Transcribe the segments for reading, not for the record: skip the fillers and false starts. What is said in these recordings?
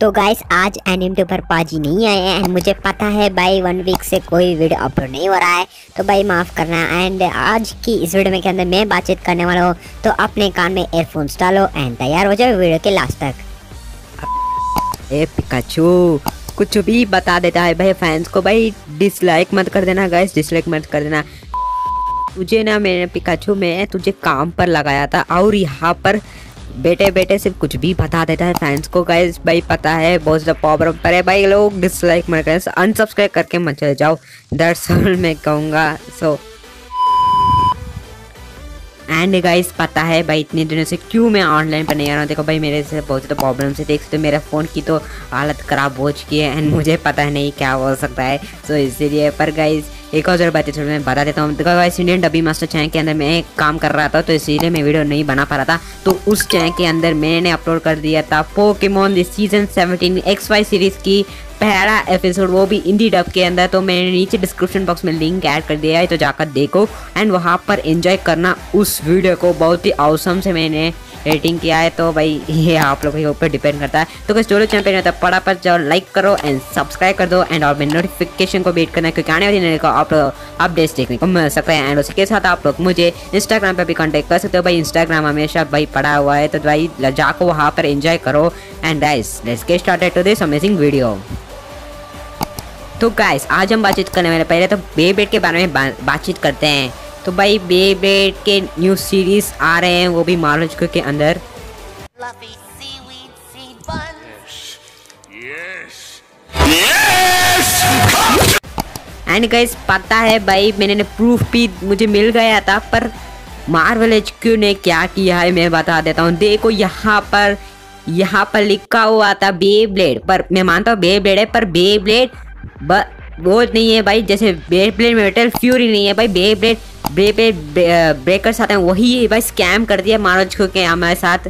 तो गाइस आज एनिमे पर पाजी नहीं आए हैं एंड मुझे पता है भाई 1 वीक से कोई वीडियो अपलोड नहीं हो रहा है, तो भाई माफ़ करना। एंड आज की इस वीडियो में के अंदर मैं बातचीत करने वाला हूँ, तो अपने कान में एयरफोन्स डालो एंड तैयार हो जाओ वीडियो के लास्ट तक। ए पिकाचू कुछ भी बता देता है भाई फैंस को। भाई डिसलाइक मत कर देना गाइस, डिसलाइक मत कर देना। तुझे ना मैंने पिकाचू में तुझे काम पर लगाया था और यहाँ पर बेटे बेटे सिर्फ कुछ भी बता देता है फैंस को गाइस। भाई पता है बहुत ज़्यादा प्रॉब्लम पर है भाई, लोग डिसलाइक मत करें, अनसब्सक्राइब करके मत चले जाओ, दैट्स ऑल मैं कहूँगा। सो एंड गाइस पता है भाई इतने दिनों से क्यों मैं ऑनलाइन पर नहीं आ रहा हूँ। देखो भाई मेरे से बहुत ज़्यादा प्रॉब्लम से देख सकते हो, मेरा फ़ोन की तो हालत ख़राब हो चुकी है एंड मुझे पता नहीं क्या हो सकता है। सो इसीलिए पर गाइस एक और ज़रा बातें मैं बता देता हूँ। देखो गाइस इंडियन डबी मास्टर चैनल के अंदर मैं काम कर रहा था, तो इसीलिए मैं वीडियो नहीं बना पा रहा था। तो उस चैनल के अंदर मैंने अपलोड कर दिया था पोकेमॉन सीजन 17 XY सीरीज़ की पहला एपिसोड, वो भी हिंदी डब के अंदर। तो मैंने नीचे डिस्क्रिप्शन बॉक्स में लिंक ऐड कर दिया है, तो जाकर देखो एंड वहाँ पर एंजॉय करना उस वीडियो को। बहुत ही ऑसम से मैंने रेटिंग किया है, तो भाई ये आप लोगों के ऊपर डिपेंड करता है। तो किस जो चैनल पे नहीं होता फटाफट जाओ लाइक करो एंड सब्सक्राइब कर दो एंड और मेरे नोटिफिकेशन को वेट करना है, क्योंकि आने वाली दिनों को आप लोग अपडेट्स देखने को मिल सकते हैं। एंड उसी के साथ आप लोग मुझे इंस्टाग्राम पे भी कांटेक्ट कर सकते हो भाई, इंस्टाग्राम हमेशा भाई पड़ा हुआ है, तो भाई जाकर वहाँ पर एंजॉय करो। And guys let's get started to this amazing video. तो गाइस आज हम बातचीत करने वाले, पहले तो बेब्लेड के बारे में बातचीत करते हैं। तो भाई बेब्लेड के न्यू सीरीज आ रहे हैं, वो भी मार्वल के अंदर। एंड गाइस पता है भाई मैंने प्रूफ भी मुझे मिल गया था, पर मार्वल HQ ने क्या किया है मैं बता देता हूँ। देखो यहाँ पर लिखा हुआ था बेब्लेड, पर मैं मानता हूँ बेब्लेड है, पर बेब्लेड वो नहीं है भाई। जैसे बेब्लेड मेटल फ्यूरी नहीं है भाई, बेब्लेड ब्रेकर्स आते हैं, वही है भाई। स्कैम कर दिया मार्वल के हमारे साथ।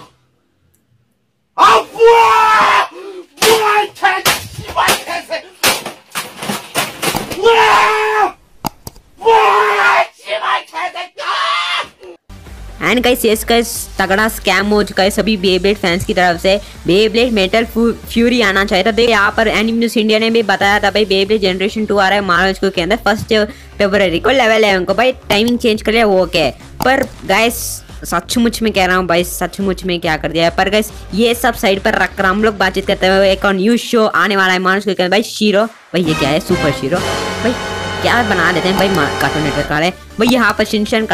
एंड गाइस यस गाइस तगड़ा स्कैम हो चुका है सभी बेब्लेड फैंस की तरफ से। बेब्लेड मेटल फ्यूरी आना चाहिए था। देखो यहाँ पर एनिमे न्यूज़ इंडिया ने भी बताया था भाई बेब्लेड जनरेशन 2 आ रहा है मार्वल के अंदर 1 फरवरी को। लेवल 11 को भाई टाइमिंग चेंज कर लिया वो क्या है, पर गाइस सचमुच में कह रहा हूँ भाई, सचमुच में क्या कर दिया है। पर गाइस ये सब साइड पर रख कर हम लोग बातचीत करते हैं। एक और न्यूज शो आने वाला है मार्वल के अंदर भाई, शीरो भाई। ये क्या है सुपर शीरो भाई, क्या बना देते हैं भाई कार्टून नेटवर्क वाले भाई। यहाँ पर शिनचैन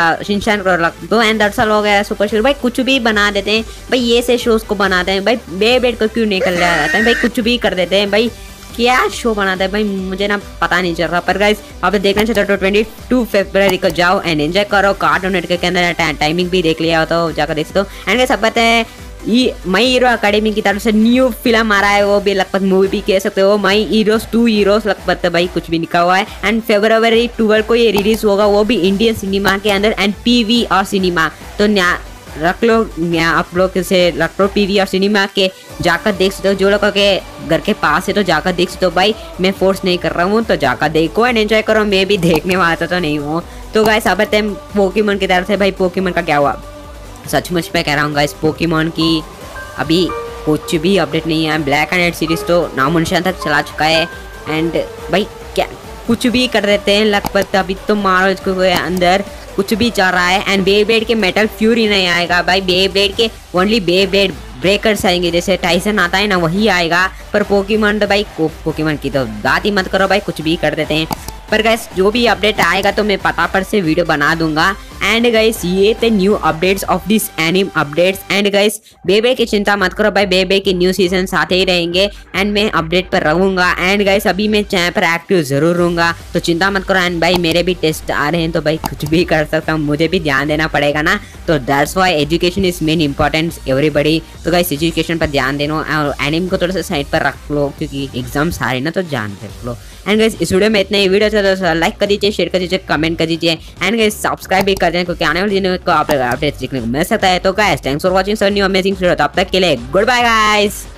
करो लग दो एंड दरअसल हो गया सुपर शीरो भाई, कुछ भी बना देते हैं भाई। ये से शोज को बनाते हैं भाई, बेब्लेड को क्यों नहीं कर लिया जाता है भाई, कुछ भी कर देते हैं भाई। क्या शो बनाता है भाई मुझे ना पता नहीं चल रहा। पर गाइस आप देखना चाहते हो तो 22 फरवरी को जाओ एंड एंजॉय करो। कार्टून नेटवर्क के अंदर टाइमिंग भी देख लिया हो तो जाकर देख सकते हो। एंड गाइस सब पता है माई हीरो अकेडमी की तरफ से न्यू फिल्म आ रहा है, वो भी लगभग मूवी भी कह सकते हो। माई हीरोज 2 हीरोज लगभग भाई कुछ भी लिखा हुआ है। एंड फरवरी 12 को ये रिलीज होगा, वो भी इंडियन सिनेमा के अंदर एंड PVR सिनेमा। तो रख लो आप लोग से रख लो PVR सिनेमा के, जाकर देख सकते हो। जो लोगों के घर के पास है तो जाकर देख सकते हो भाई, मैं फोर्स नहीं कर रहा हूँ, तो जाकर देखो एंड एंजॉय करो। मैं भी देखने वाला तो नहीं हूँ। तो गाइस अब पोकेमॉन की तरफ से भाई, पोकेमॉन का क्या हुआ सचमुच पे कह रहा हूँ गाइस, पोकेमॉन की अभी कुछ भी अपडेट नहीं है। ब्लैक एंड रेड सीरीज तो नामोनिशान तक चला चुका है एंड भाई क्या कुछ भी कर देते हैं लगभग। अभी तो मार्वल के अंदर कुछ भी चल रहा है। एंड बेब्लेड के मेटल फ्यूरी नहीं आएगा भाई, बेब्लेड के ओनली बेब्लेड ब्रेकर्स आएंगे, जैसे टाइसन आता है ना वही आएगा। पर पोकेमॉन तो भाई पोकेमॉन की तो बात ही मत करो भाई, कुछ भी कर देते हैं। पर गाइस जो भी अपडेट आएगा तो मैं पता से वीडियो बना दूंगा। एंड गाइस ये थे new updates of this anime updates. And guys Beyblade की चिंता मत करो भाई, बेब्लेड के न्यू सीजन आते ही रहेंगे एंड मैं अपडेट पर रहूंगा। एंड गाइस अभी मैं चैनल पर एक्टिव जरूर रहूंगा, तो चिंता मत करो। एंड भाई मेरे भी टेस्ट आ रहे हैं, तो भाई कुछ भी कर सकता हूँ, मुझे भी ध्यान देना पड़ेगा ना। तो that's why education is main importance everybody. तो गाइस एजुकेशन पर ध्यान देना और एनिम को थोड़ा सा साइड पर रख लो, क्योंकि एग्जाम्स आ रहे ना, तो ध्यान रख लो। एंड गाइस इस वीडियो में इतने ही। वीडियो अच्छा तो लाइक कर दीजिए, शेयर कर दीजिए, कमेंट कर दीजिए एंड गाइस सब्सक्राइब भी कर दें, क्योंकि आने वाले दिनों को आप अपडेट्स देखने को मिल सकता है। तो guys thanks for watching sir new amazing video. तब तक के लिए गुड बाय गाइस।